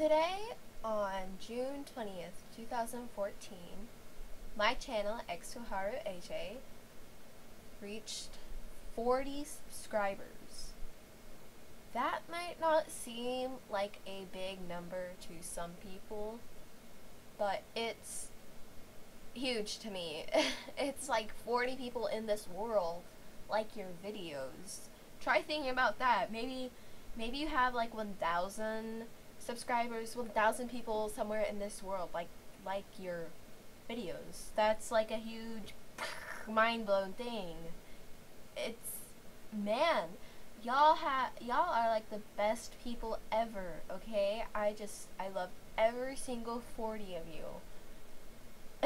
Today, on June 20th, 2014, my channel, AJ, reached 40 subscribers. That might not seem like a big number to some people, but it's huge to me. It's like 40 people in this world like your videos. Try thinking about that. Maybe you have like 1,000 subscribers, 1,000 people somewhere in this world like your videos. That's like a huge mind-blowing thing. It's, man, y'all are like the best people ever, okay? I love every single 40 of you.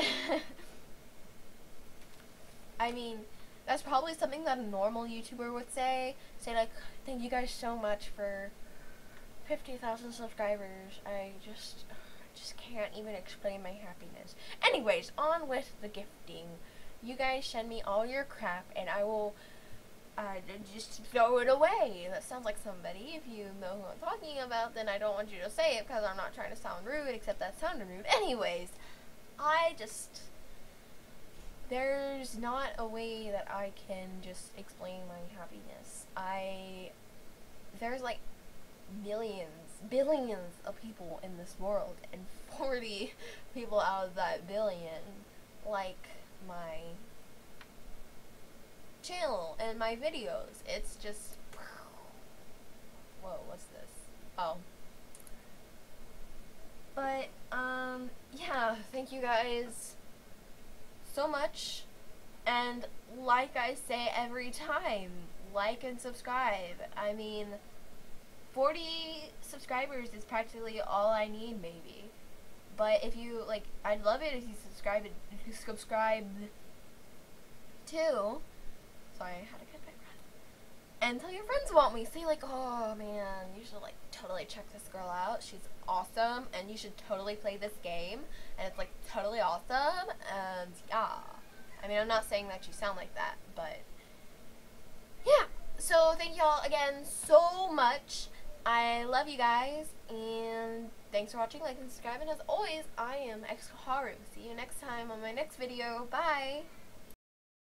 I mean, that's probably something that a normal YouTuber would say like, thank you guys so much for 50,000 subscribers. I just can't even explain my happiness. Anyways, on with the gifting. You guys send me all your crap and I will just throw it away. That sounds like somebody. If you know who I'm talking about, then I don't want you to say it because I'm not trying to sound rude, except that sounded rude. Anyways, there's not a way that I can just explain my happiness. There's like billions of people in this world, and 40 people out of that billion like my channel and my videos. It's just, whoa, what's this? Oh. But, yeah, thank you guys so much, and like I say every time, like and subscribe. I mean, 40 subscribers is practically all I need, maybe. But if you, like, I'd love it if you subscribe too. Sorry, I had to get my breath. And tell your friends about me. Say like, oh man, you should like totally check this girl out. She's awesome, and you should totally play this game. And it's like totally awesome. And yeah, I mean, I'm not saying that you sound like that, but yeah. So thank y'all again so much. I love you guys, and thanks for watching, like, and subscribe, and as always, I am Xharu. See you next time on my next video. Bye!